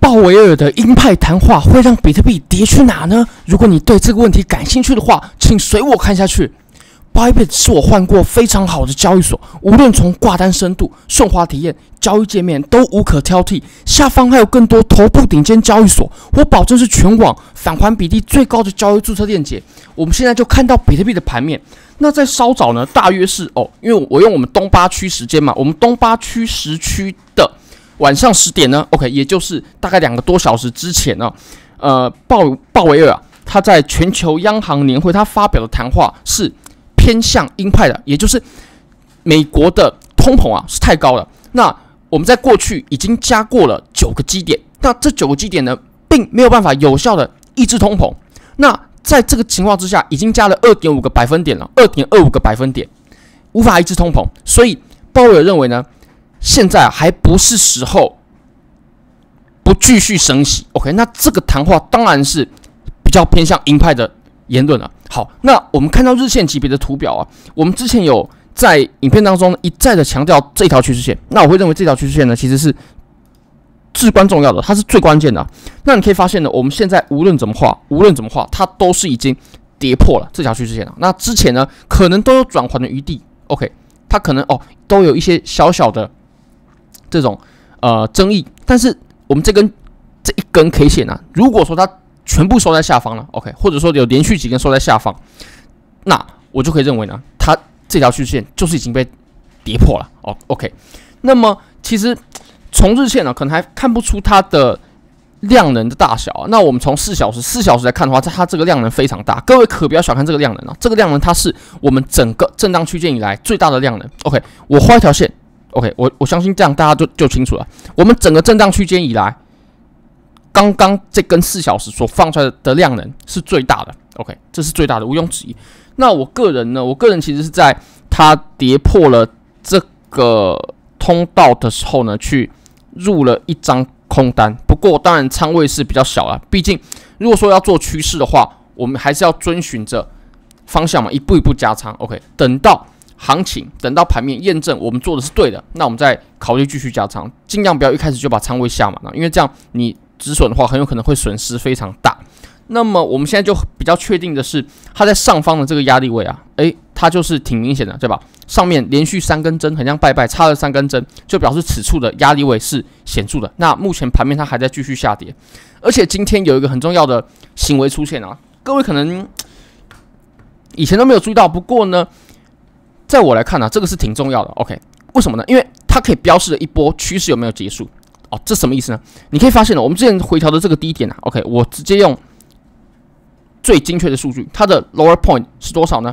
鲍威尔的鹰派谈话会让比特币跌去哪呢？如果你对这个问题感兴趣的话，请随我看下去。Bybit 是我换过非常好的交易所，无论从挂单深度、顺滑体验、交易界面都无可挑剔。下方还有更多头部顶尖交易所，我保证是全网返还比例最高的交易注册链接。我们现在就看到比特币的盘面。那在稍早呢，大约是因为我用我们东八区时间嘛，我们东八区时区的晚上10点呢 ，OK， 也就是大概2个多小时之前呢，鲍威尔他在全球央行年会他发表的谈话是偏向鹰派的，也就是美国的通膨是太高了。那我们在过去已经加过了9个基点，那这9个基点呢，并没有办法有效的抑制通膨。那在这个情况之下，已经加了2.5个百分点了，2.25个百分点，无法抑制通膨。所以鲍威尔认为呢，现在还不是时候不继续升息。OK， 那这个谈话当然是比较偏向鹰派的言论了。好，那我们看到日线级别的图表我们之前有在影片当中一再的强调这条趋势线。那我会认为这条趋势线呢，其实是至关重要的，它是最关键的。那你可以发现呢，我们现在无论怎么画，它都是已经跌破了这条趋势线了。那之前呢，可能都有转圜的余地。OK， 它可能都有一些小小的这种争议，但是我们这一根 K 线如果说它全部收在下方了 ，OK， 或者说有连续几根收在下方，那我就可以认为呢，它这条趋势线就是已经被跌破了。OK， 那么其实从日线呢，可能还看不出它的量能的大小那我们从4小时来看的话，它这个量能非常大。各位可不要小看这个量能这个量能它是我们整个震荡区间以来最大的量能。OK， 我画一条线。OK， 我相信这样大家就清楚了。我们整个震荡区间以来，刚刚这根4小时所放出来的量能是最大的。OK， 这是最大的，毋庸置疑。那我个人其实是在它跌破了这个通道的时候呢，去入了一张空单。不过当然仓位是比较小啦，毕竟如果说要做趋势的话，我们还是要遵循着方向嘛，一步一步加仓。OK， 等到行情，等到盘面验证我们做的是对的，那我们再考虑继续加仓，尽量不要一开始就把仓位下满了，因为这样你止损的话，很有可能会损失非常大。那么我们现在就比较确定的是，它在上方的这个压力位它就是挺明显的，对吧？上面连续3根针，很像拜拜，插了3根针，就表示此处的压力位是显著的。那目前盘面它还在继续下跌，而且今天有一个很重要的行为出现各位可能以前都没有注意到，不过呢，在我来看这个是挺重要的。OK， 为什么呢？因为它可以标示了一波趋势有没有结束。这什么意思呢？你可以发现我们之前回调的这个低点OK， 我直接用最精确的数据，它的 lower point 是多少呢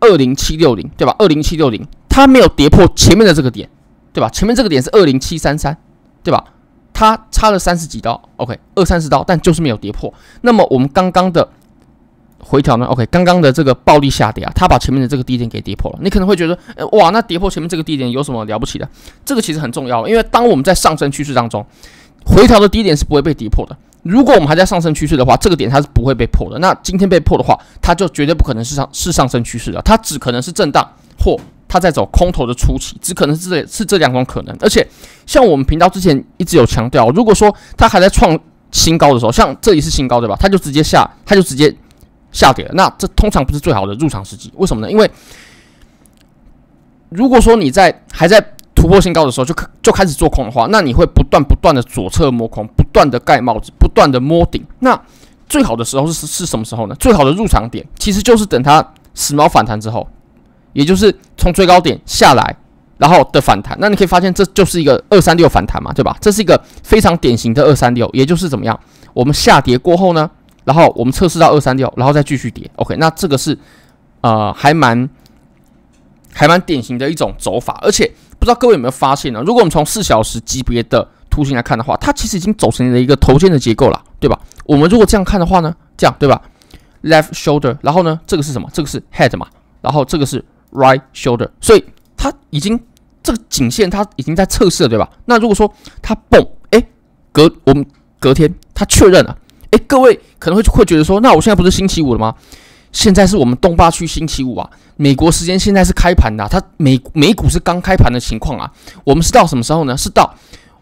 ？20760，对吧？20760，它没有跌破前面的这个点，对吧？前面这个点是20733，对吧？它差了30几刀 ，OK，20-30刀，但就是没有跌破。那么我们刚刚的回调呢 ？OK， 刚刚的这个暴力下跌它把前面的这个低点给跌破了。你可能会觉得，哇，那跌破前面这个低点有什么了不起的？这个其实很重要，因为当我们在上升趋势当中，回调的低点是不会被跌破的。如果我们还在上升趋势的话，这个点它是不会被破的。那今天被破的话，它就绝对不可能是上升趋势了，它只可能是震荡或它在走空头的初期，只可能是这2种可能。而且像我们频道之前一直有强调，如果说它还在创新高的时候，像这里是新高对吧？它就直接下跌了，那这通常不是最好的入场时机。为什么呢？因为如果说你还在突破新高的时候就开始做空的话，那你会不断的左侧摸空，不断的盖帽子，不断的摸顶。那最好的时候是什么时候呢？最好的入场点其实就是等它时髦反弹之后，也就是从最高点下来然后的反弹。那你可以发现这就是一个236反弹嘛，对吧？这是一个非常典型的236，也就是怎么样？我们下跌过后呢，然后我们测试到236，然后再继续跌。OK， 那这个是还蛮典型的一种走法，而且不知道各位有没有发现呢？如果我们从4小时级别的图形来看的话，它其实已经走成了一个头肩的结构了，对吧？我们如果这样看的话呢，这样对吧 ？Left shoulder， 然后呢，这个是什么？这个是 head 嘛，然后这个是 right shoulder， 所以它已经这个颈线它已经在测试了，对吧？那如果说它蹦，我们隔天它确认了，各位可能会觉得说，那我现在不是星期五了吗？现在是我们东八区星期五美国时间现在是开盘的它美股是刚开盘的情况我们是到什么时候呢？是到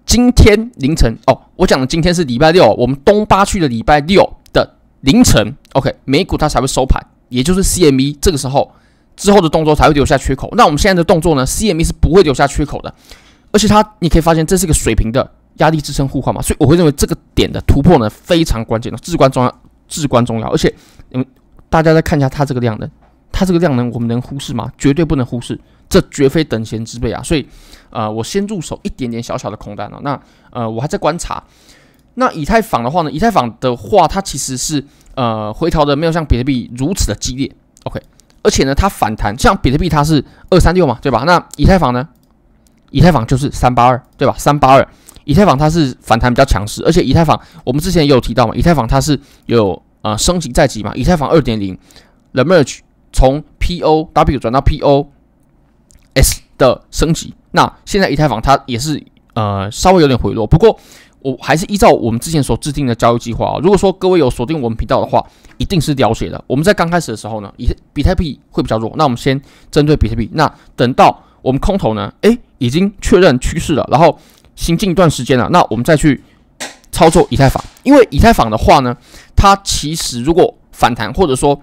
今天凌晨我讲的今天是礼拜六，我们东八区的礼拜六的凌晨 ，OK， 美股它才会收盘，也就是 CME 这个时候之后的动作才会留下缺口。那我们现在的动作呢 ，CME 是不会留下缺口的，而且你可以发现这是一个水平的压力支撑互换嘛，所以我会认为这个点的突破呢非常关键的，至关重要。而且大家再看一下它这个量能，我们能忽视吗？绝对不能忽视。这绝非等闲之辈啊！所以，我先入手一点点小小的空单了。那我还在观察。那以太坊的话呢？以太坊的话，它其实是回调的没有像比特币如此的激烈。OK， 而且呢，它反弹，像比特币它是236嘛，对吧？那以太坊呢？以太坊就是382，对吧？382，以太坊它是反弹比较强势，而且以太坊我们之前也有提到嘛，以太坊它是有升级在即嘛，以太坊 2.0 The Merge 从 POW 转到 POS 的升级，那现在以太坊它也是稍微有点回落，不过我还是依照我们之前所制定的交易计划如果说各位有锁定我们频道的话，一定是了解的。我们在刚开始的时候呢，比特币会比较弱，那我们先针对比特币，那等到我们空头呢，已经确认趋势了，然后行进一段时间了，那我们再去操作以太坊，因为以太坊的话呢，它其实如果反弹或者说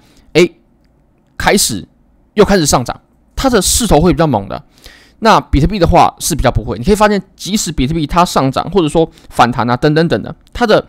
又开始上涨，它的势头会比较猛的。那比特币的话是比较不会，你可以发现，即使比特币它上涨或者说反弹啊等等等的，它的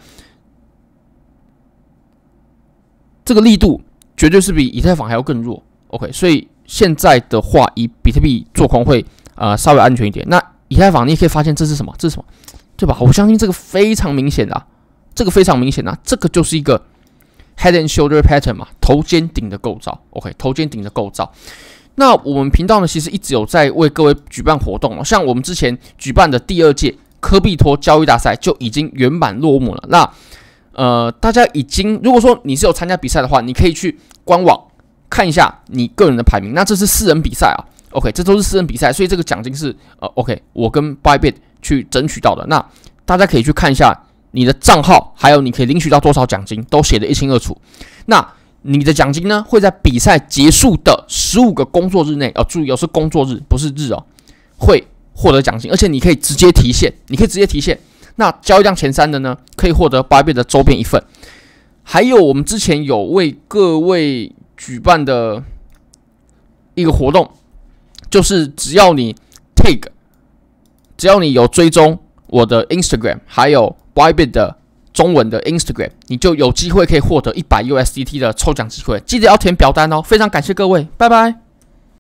这个力度绝对是比以太坊还要更弱。OK， 所以现在的话，以比特币做空会稍微安全一点。那以太坊你也可以发现这是什么？对吧？我相信这个非常明显的，这个就是一个 head and shoulder pattern 嘛，头肩顶的构造。OK， 头肩顶的构造。那我们频道呢，其实一直有在为各位举办活动像我们之前举办的第2届科比托交易大赛就已经圆满落幕了。那大家已经，如果说你是有参加比赛的话，你可以去官网看一下你个人的排名。那这是4人比赛OK， 这都是4人比赛，所以这个奖金是OK， 我跟 Bybit 去争取到的。那大家可以去看一下你的账号，还有你可以领取到多少奖金，都写得一清二楚。那你的奖金呢，会在比赛结束的15个工作日内注意是工作日，不是日会获得奖金，而且你可以直接提现，那交易量前3的呢，可以获得Bybit的周边1份。还有我们之前有为各位举办的一个活动，就是只要你有追踪我的 Instagram， 还有 Bybit 的中文的 Instagram， 你就有机会可以获得100 USDT 的抽奖机会，记得要填表单非常感谢各位，拜拜。